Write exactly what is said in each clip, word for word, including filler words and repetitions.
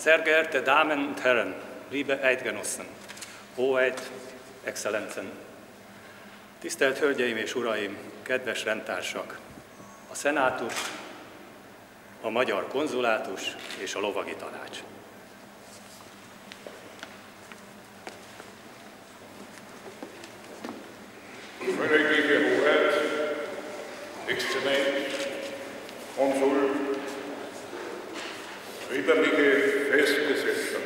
Sehr geehrte Damen und Herren, liebe Eidgenossen, Hoheit, Exzellencen, tisztelt Hölgyeim és Uraim, kedves rendtársak, a Szenátus, a Magyar Konzulátus és a Lovagi Tanács. Königliche Hoheit, Exzellenz, Konsul, ritterliche Festgesellschaft.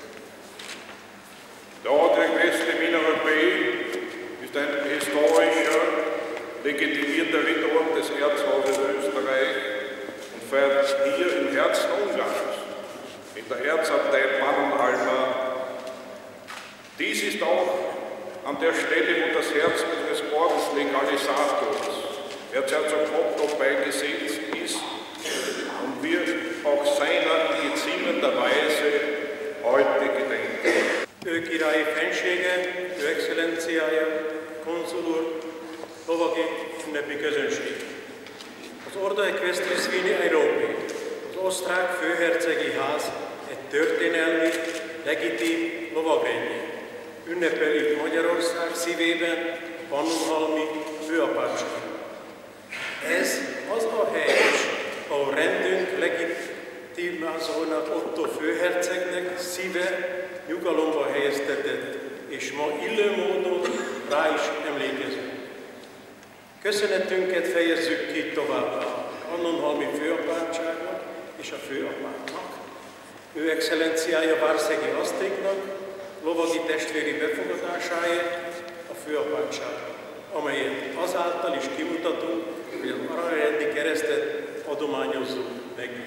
Der Ordre Equestre Wiener Europä ist ein historischer, legitimierter Ritterorden des Erzhauses Österreich und feiert hier im Herzen Ungarns in der Erzabtei Pannonhalma. Dies ist auch an der Stelle, wo das Herz des Ordenslegalisators, Erzherzog Otto, beigesetzt ist und wir auch seiner geziemender Weise heute gedenken. Ő királyi fensége, ő excellenciája, konzul úr, lovagi ünnepi közönség. Az Ordo Equestris Vini Europae, az osztrák főhercegi ház egy történelmi, legitim lovagrendje. Ünnepelik Magyarország szívében a Pannonhalmi főapátság. Ez az a hely, ahol rendünk legitimázónak Otto főhercegnek szíve nyugalomba helyeztetett, és ma illő módon rá is emlékezünk. Köszönetünket fejezzük ki továbbá a Pannonhalmi főapátságnak és a főapátnak, ő excellenciája Várszegi Asztéknak, lovagi testvéri befogadásáért a főapátságnak, amelyet azáltal is kimutatunk, hogy az aranyrendi keresztet adományozzuk neki.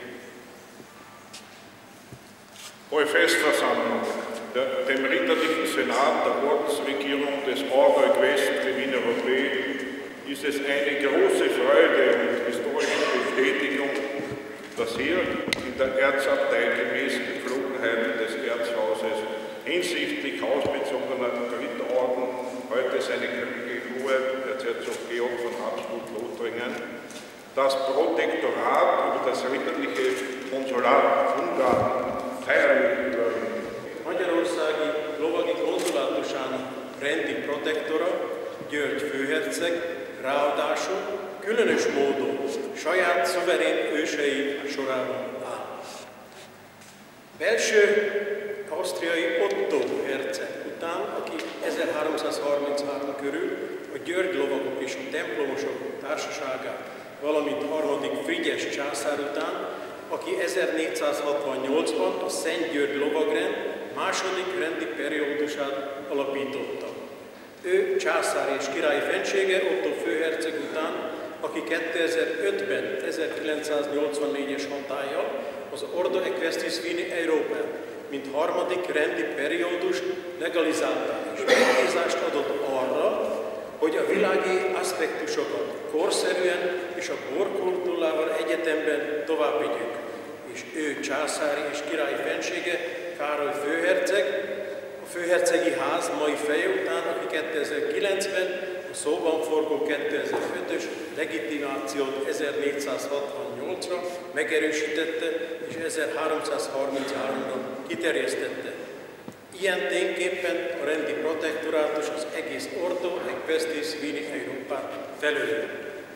Hohe Festversammlung, dem ritterlichen Senat der Ordensregierung des Ordo Equestre Wiener Europä ist es eine große Freude und historische Bestätigung, dass hier in der Erzabtei gemäß Gepflogenheiten des Erzhauses hinsichtlich hausbezogener Ritterorden heute seine königliche Hoheit, Erzherzog Georg von Habsburg-Lothringen, das Protektorat über das ritterliche Konsulat Ungarn feierlich übernimmt. Magyarországi lovagi konzulátusának rendi protektora, György főherceg, ráadásul különös módon saját szuverén ősei sorában áll. Belső ausztriai Otto herceg után, aki ezerháromszázharminchárom körül a György lovagok és a templomosok társaságát, valamint harmadik Frigyes császár után, aki ezernégyszázhatvannyolcban a Szent György lovagrend második rendi periódusát alapította. Ő császár és király fensége Otto főherceg után, aki kétezer-ötben ezerkilencszáznyolcvannégyes hatállyal az Ordo Equestris Vini Europae, mint harmadik rendi periódus legalizálta és megbízást adott arra, hogy a világi aspektusokat korszerűen és a borkultúrával egyetemben tovább vigyük. És ő császári és király fensége, Károly főherceg, a főhercegi ház mai feje után, aki kétezer-kilencben a szóban forgó kétezer-ötös legitimációt ezernégyszázhatvannyolcra megerősítette és ezerháromszázharminchárom-ra kiterjesztette. Ilyen tényképpen a rendi protektorátus az egész Ordo Equestris Vini Europae felől.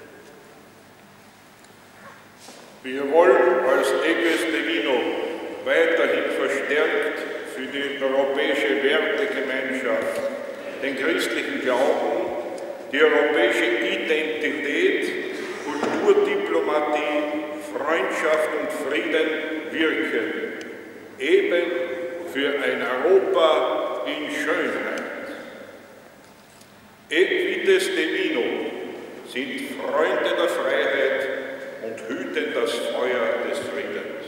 Wir wollen als Equestre Vino weiterhin verstärkt für die europäische Wertegemeinschaft, den christlichen Glauben, die europäische Identität, Kulturdiplomatie, Freundschaft und Frieden wirken, eben für ein Europa in Schönheit. Equites de Vino sind Freunde der Freiheit und hüten das Feuer des Friedens.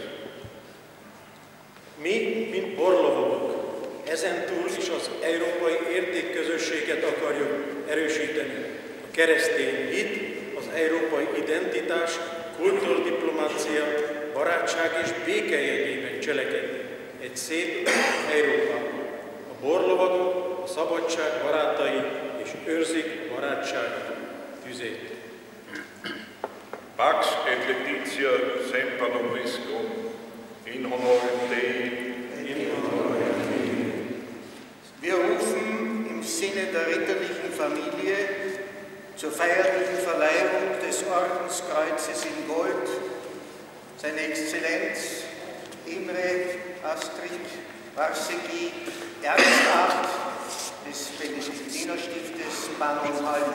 Mi, mint borlovagok, ezentúl is az európai értékközösséget akarjuk erősíteni. A keresztény hit, az európai identitás, kultúrdiplomácia, barátság és béke jegyében cselekedni. Egy szép Európában. A borlovagok a szabadság barátai és őrzik barátság tüzét. Pax et Laetitia semper nobiscum, in honorem Dei Insigne der ritterlichen Familie zur feierlichen Verleihung des Ordenskreuzes in Gold seine Exzellenz Imre Astrid Varsegui, Erzrat des Benediktinerstiftes Pannonhalm.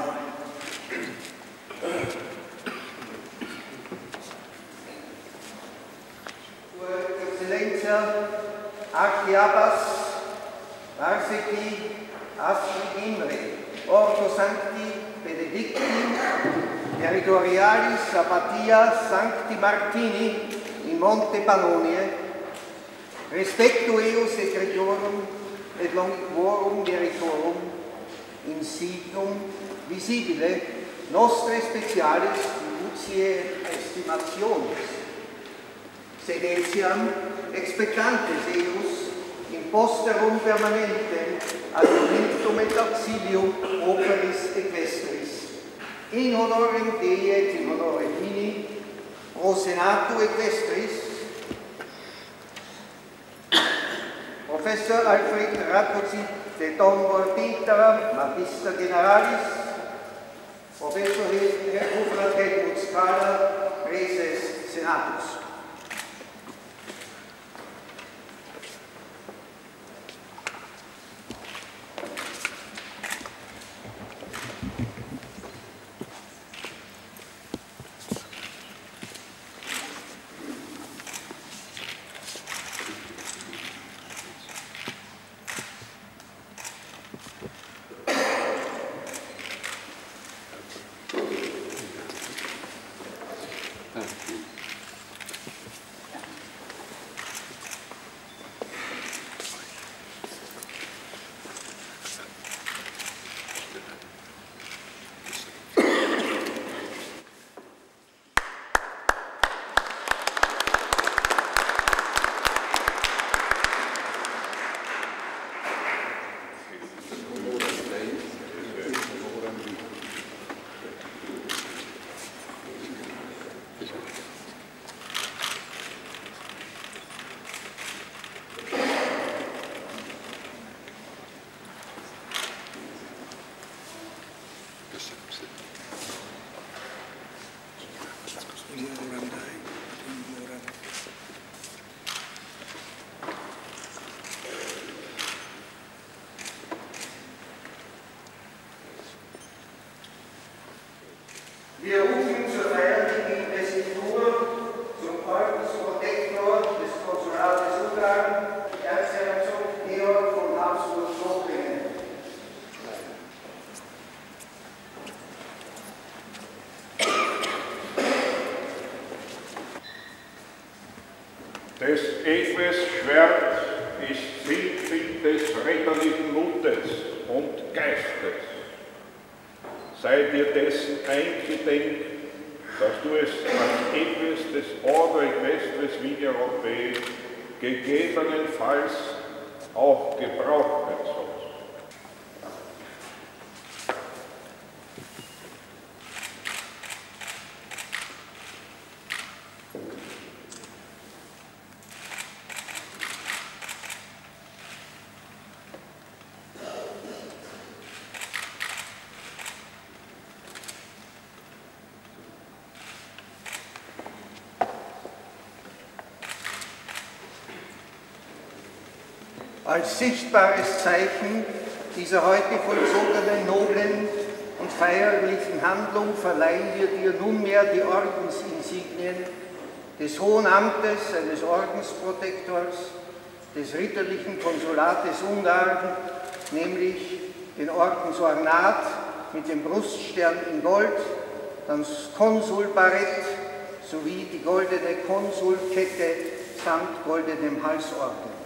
Sua Excelência Arquiabas Varsegui Astrid Imre, Ordo Sancti Benedicti, Territorialis Abbatia Sancti Martini in Monte Pannonie, respecto eo secretorum et longivorum meritorum in signum visibile nostre specialis fiduciae estimationis, sed etiam expectantes eus in posterum permanentem ad momentum et auxilium operis equestris, in honorem Dei et in honore Fini, pro Senatu equestris, Professor Alfred Rakoczy de Tombor Pintera, Magister Generalis, Professor Hofrat Helmut Skala, Praeses Senatus. Wir rufen zur feierlichen Investitur zum Ordensprotektor des Konsulates Ungarn, Erzherzog Georg von Habsburg-Lothringen. Des Efes Schwert ist Siegbild des ritterlichen Mutes und Geistes. Sei dir dessen eingedenk, dass du es als Efes des Ordo Equestris Vini Europei gegebenenfalls auch gebrauchen sollst. Als sichtbares Zeichen dieser heute vollzogenen noblen und feierlichen Handlung verleihen wir dir nunmehr die Ordensinsignien des Hohen Amtes eines Ordensprotektors des ritterlichen Konsulates Ungarn, nämlich den Ordensornat mit dem Bruststern in Gold, das Konsulbarett sowie die goldene Konsulkette samt goldenem Halsorden.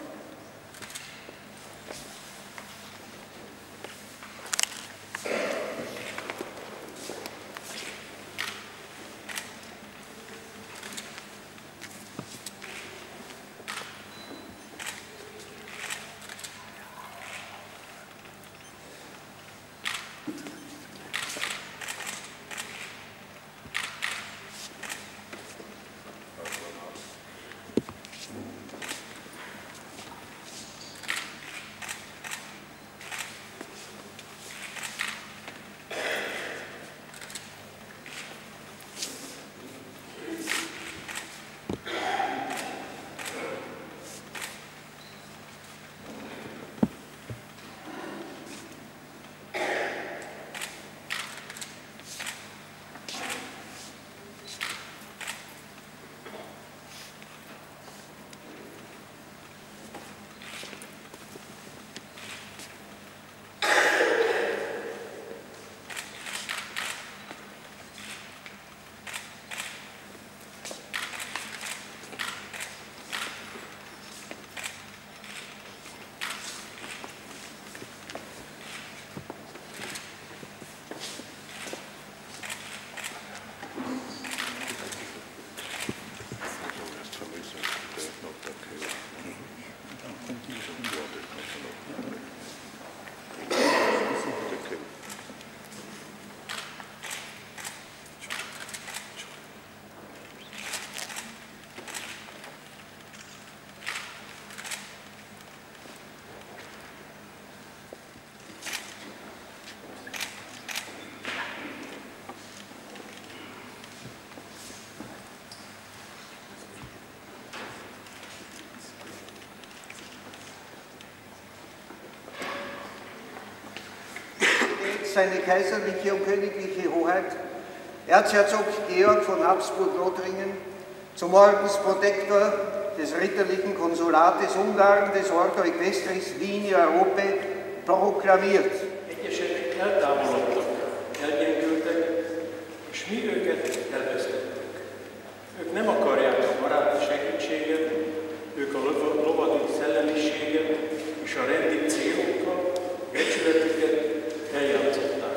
seine kaiserliche und königliche Hoheit, Erzherzog Georg von Habsburg-Lothringen, zum Ordensprotektor des ritterlichen Konsulates Ungarn des Order Equestris Wien Europe proklamiert. Egyesek eltávolodtak, elgyengültek, és mi őket elvesztettük. Ők nem akarják a baráti segítséget, ők a lovadi szellemiséget és a rendi célokkal, becsületüket eljátszották.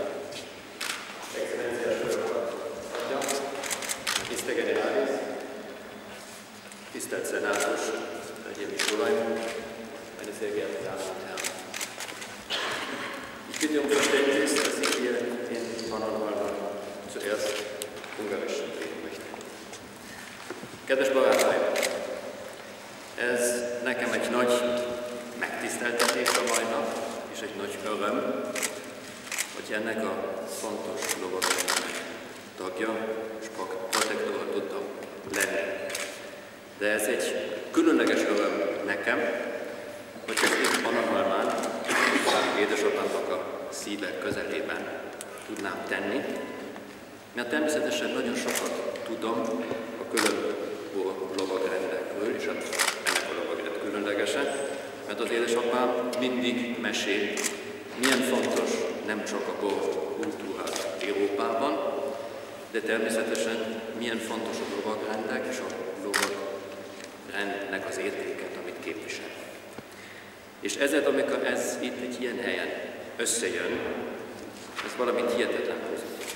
Tisztelt Generális, tisztelt Szenátus, Hölgyeim és Uraim, meine sehr geehrten Damen und Herren! Ich bitte um Verständnis, dass ich hier in Pannonhalma zuerst Ungarisch reden möchte. Kedves barátaim! Ez nekem egy nagy megtiszteltetés a mai nap, és egy nagy öröm, hogy ennek a fontos lovagságnak tagja és protektora tudtam lenni. De ez egy különleges öröm nekem, hogy ezt itt Pannonhalmán, édesapámnak a szíve közelében tudnám tenni, mert természetesen nagyon sokat tudom a különböző lovagrendekről, és hát ennek a lovagrend különlegesen, mert az édesapám mindig mesél, milyen fontos nem csak a bor kultúra Európában, de természetesen milyen fontos a lovagrendek és a lovagrendnek az értéket, amit képvisel. És ezért, amikor ez itt egy ilyen helyen összejön, ez valami hihetetlen pozitív.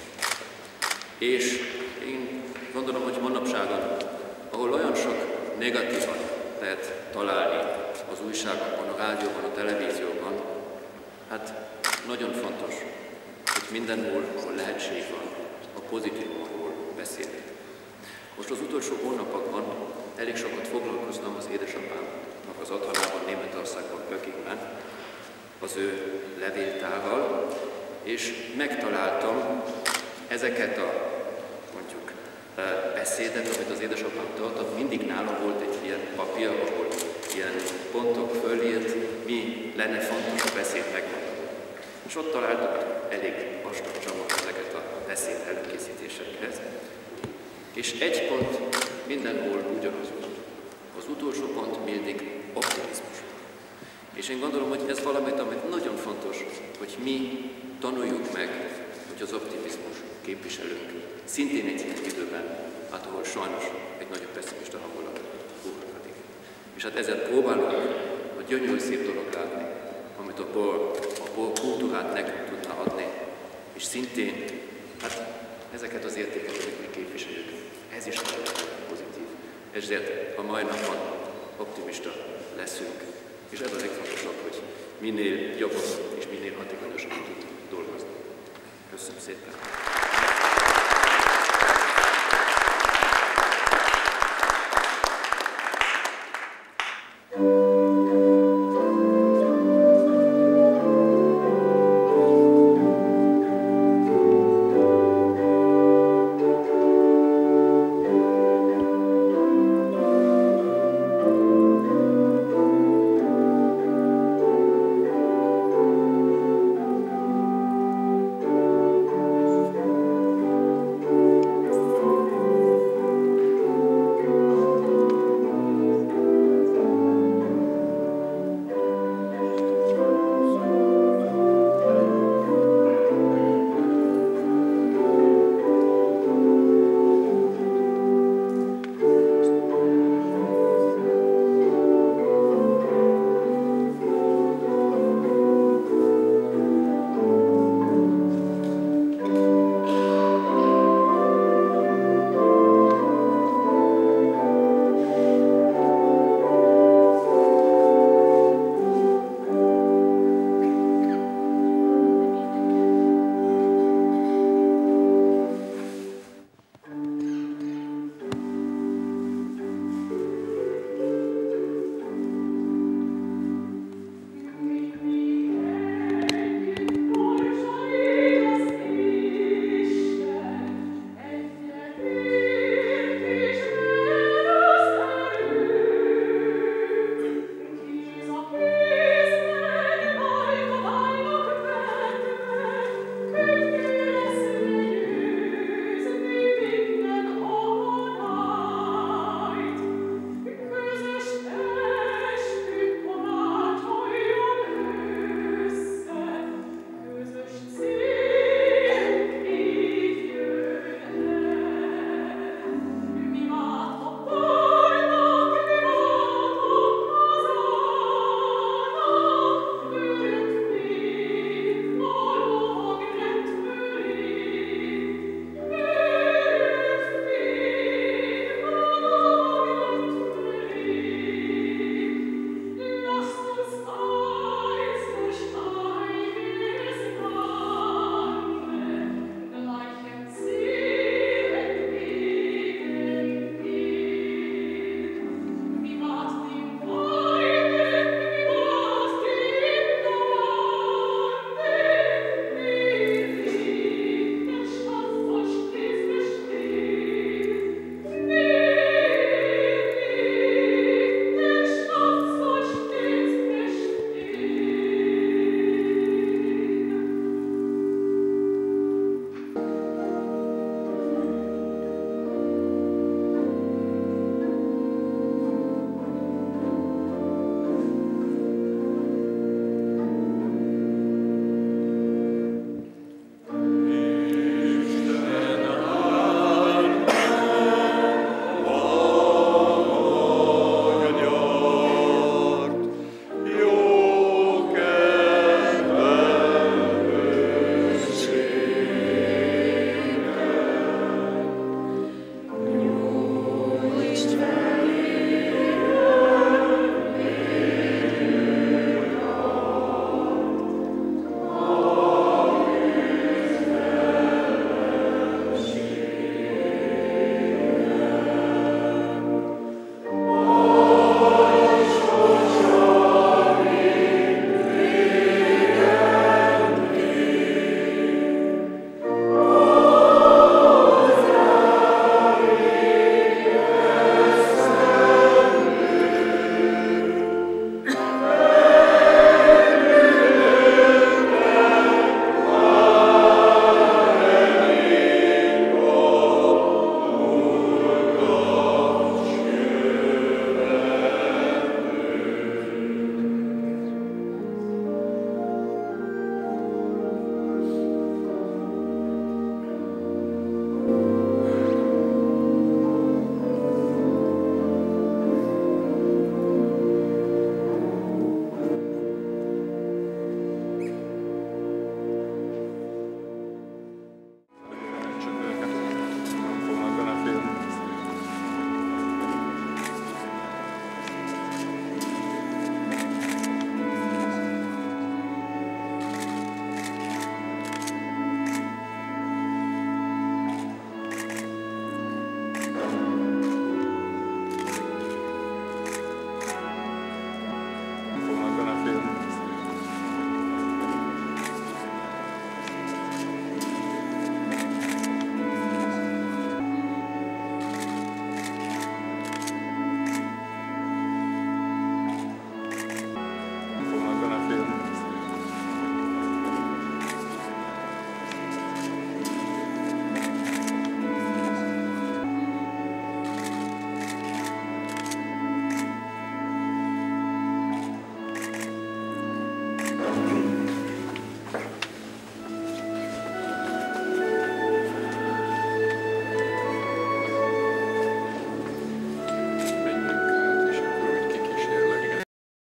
És én gondolom, hogy manapságon, ahol olyan sok negatívan lehet találni az újságokban, a rádióban, a televízióban, hát nagyon fontos, hogy mindenhol, ahol lehetség van, a pozitívumról beszélni. Most az utolsó hónapokban elég sokat foglalkoztam az édesapámnak az otthonában, Németországban, Pökingben, az ő levéltárral, és megtaláltam ezeket a, mondjuk, beszédet, amit az édesapám tartott. Mindig nálam volt egy ilyen papír, ahol ilyen pontok fölírt, mi lenne fontos a beszéd megmondani. És ott találtuk elég vastag csomag ezeket a beszéd előkészítésekhez. És egy pont mindenhol ugyanaz volt. Az utolsó pont mindig optimizmus. És én gondolom, hogy ez valamit, amit nagyon fontos, hogy mi tanuljuk meg, hogy az optimizmus képviselünk. Szintén egy ilyen időben, hát ahol sajnos egy nagyon pessimista hangulat uralkodik. És hát ezért próbálunk a gyönyörű szép dolog látni, amit a bor, a bor kultúrát nekünk tudna adni. És szintén, hát ezeket az értékeket, amit mi képviseljük, ez is nagyon pozitív. Ezért a mai napon optimista leszünk. És ez a legfontosabb, hogy minél jobban és minél hatékonyosabban tudunk dolgozni. Köszönöm szépen!